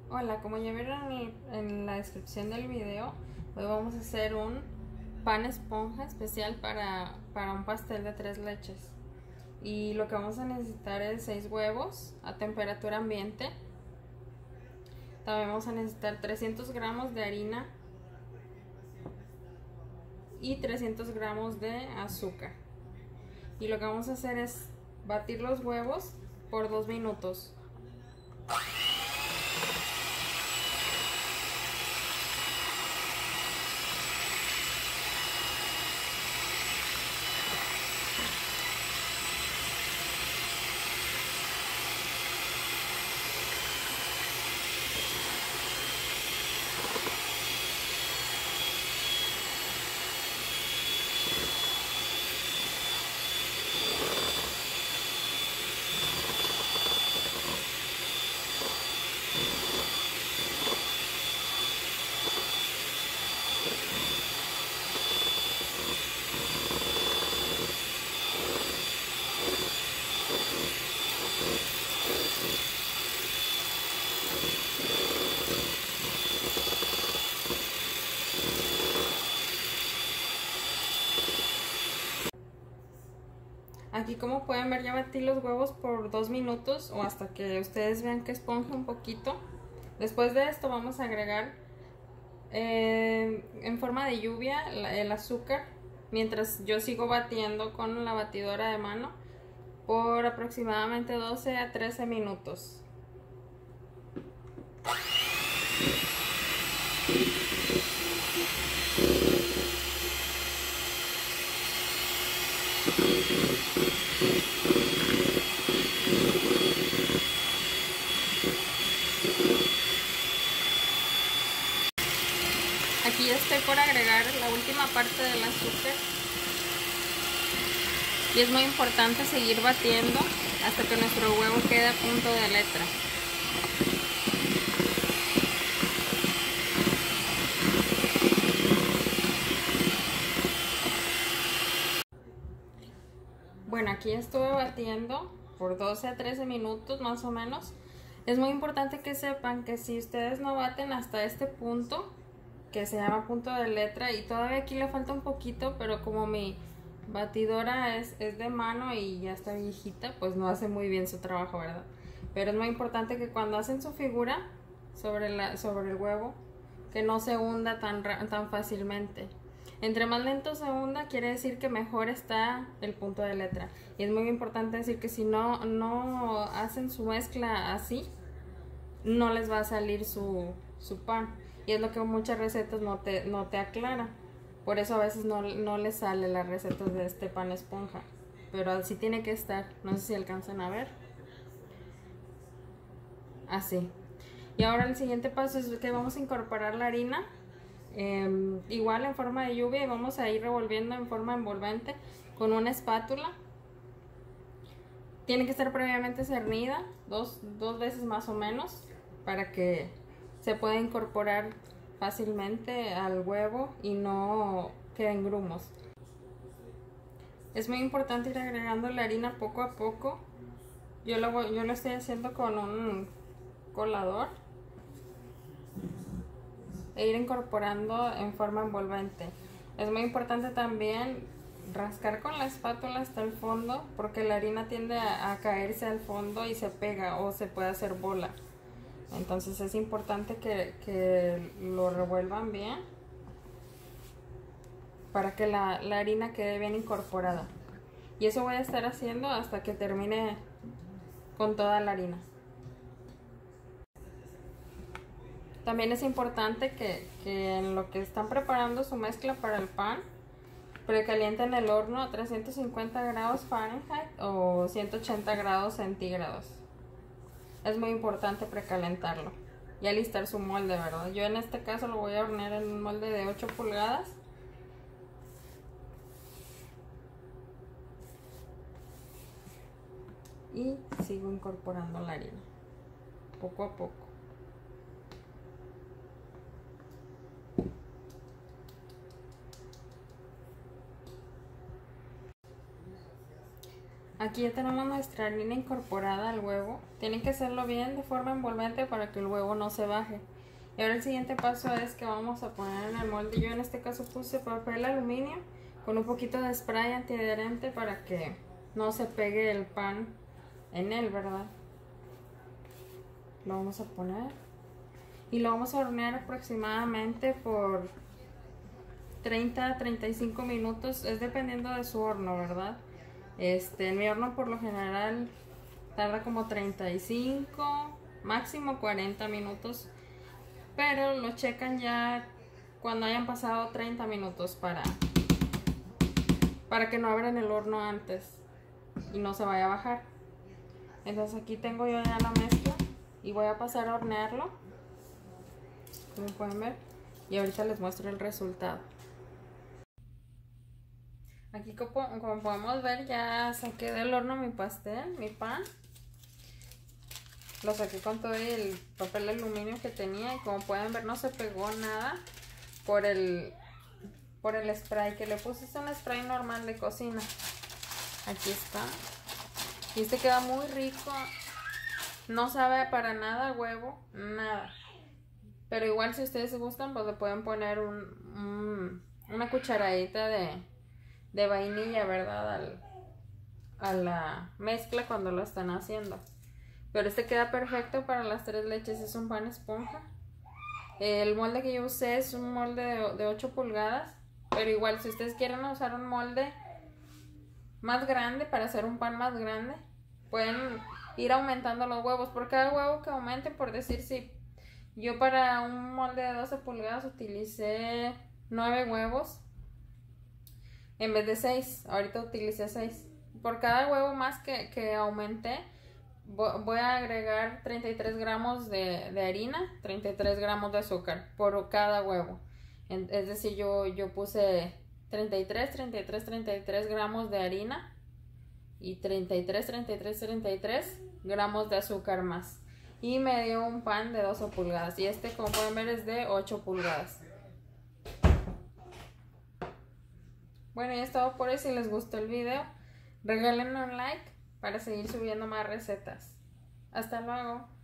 Hola, como ya vieron en la descripción del video, hoy vamos a hacer un pan esponja especial para un pastel de 3 leches. Y lo que vamos a necesitar es 6 huevos a temperatura ambiente. También vamos a necesitar 300 gramos de harina y 300 gramos de azúcar. Y lo que vamos a hacer es batir los huevos por 2 minutos. Aquí, como pueden ver, ya batí los huevos por 2 minutos o hasta que ustedes vean que esponja un poquito. Después de esto vamos a agregar en forma de lluvia el azúcar, mientras yo sigo batiendo con la batidora de mano por aproximadamente 12 a 13 minutos. Aquí ya estoy por agregar la última parte del azúcar y es muy importante seguir batiendo hasta que nuestro huevo quede a punto de letra. Bueno, aquí estuve batiendo por 12 a 13 minutos más o menos. Es muy importante que sepan que si ustedes no baten hasta este punto, que se llama punto de letra, y todavía aquí le falta un poquito, pero como mi batidora es de mano y ya está viejita, pues no hace muy bien su trabajo, ¿verdad? Pero es muy importante que cuando hacen su figura sobre el huevo, que no se hunda tan fácilmente. Entre más lento se hunda, quiere decir que mejor está el punto de letra. Y es muy importante decir que si no hacen su mezcla así, no les va a salir su pan. Y es lo que muchas recetas no te aclara. Por eso a veces no les sale las recetas de este pan esponja. Pero así tiene que estar. No sé si alcanzan a ver. Así. Y ahora el siguiente paso es que vamos a incorporar la harina. Igual en forma de lluvia, y vamos a ir revolviendo en forma envolvente con una espátula. Tiene que estar previamente cernida dos veces más o menos para que se pueda incorporar fácilmente al huevo y no queden grumos. Es muy importante ir agregando la harina poco a poco. Yo lo estoy haciendo con un colador e ir incorporando en forma envolvente. Es muy importante también rascar con la espátula hasta el fondo, porque la harina tiende a caerse al fondo y se pega o se puede hacer bola. Entonces es importante que lo revuelvan bien para que la harina quede bien incorporada. Y eso voy a estar haciendo hasta que termine con toda la harina. También es importante que en lo que están preparando su mezcla para el pan, precalienten el horno a 350 grados Fahrenheit o 180 grados centígrados. Es muy importante precalentarlo y alistar su molde, ¿verdad? Yo en este caso lo voy a hornear en un molde de 8 pulgadas. Y sigo incorporando la harina poco a poco. Aquí ya tenemos nuestra harina incorporada al huevo. Tienen que hacerlo bien de forma envolvente para que el huevo no se baje. Y ahora el siguiente paso es que vamos a poner en el molde. Yo en este caso puse papel aluminio con un poquito de spray antiadherente para que no se pegue el pan en él, ¿verdad? Lo vamos a poner y lo vamos a hornear aproximadamente por 30 a 35 minutos, es dependiendo de su horno, ¿verdad? En mi horno por lo general tarda como 35, máximo 40 minutos, pero lo checan ya cuando hayan pasado 30 minutos para que no abran el horno antes y no se vaya a bajar. Entonces aquí tengo yo ya la mezcla y voy a pasar a hornearlo, como pueden ver, y ahorita les muestro el resultado. Aquí como podemos ver ya saqué del horno mi pastel, mi pan. Lo saqué con todo el papel de aluminio que tenía y como pueden ver no se pegó nada por el spray que le puse. Es un spray normal de cocina. Aquí está. Y este queda muy rico. No sabe para nada huevo, nada. Pero igual si ustedes gustan pues le pueden poner una cucharadita de vainilla, ¿verdad? A la mezcla cuando lo están haciendo. Pero este queda perfecto para las 3 leches, es un pan esponja. El molde que yo usé es un molde de 8 pulgadas. Pero igual si ustedes quieren usar un molde más grande para hacer un pan más grande, pueden ir aumentando los huevos. Por cada huevo que aumente, por decir, si yo para un molde de 12 pulgadas utilicé 9 huevos en vez de 6, ahorita utilicé 6. Por cada huevo más que aumenté, voy a agregar 33 gramos de harina, 33 gramos de azúcar por cada huevo. Es decir, yo puse 33 gramos de harina y 33 gramos de azúcar más. Y me dio un pan de 12 pulgadas. Y este, como pueden ver, es de 8 pulgadas. Bueno, ya es todo por hoy. Si les gustó el video, regálenme un like para seguir subiendo más recetas. Hasta luego.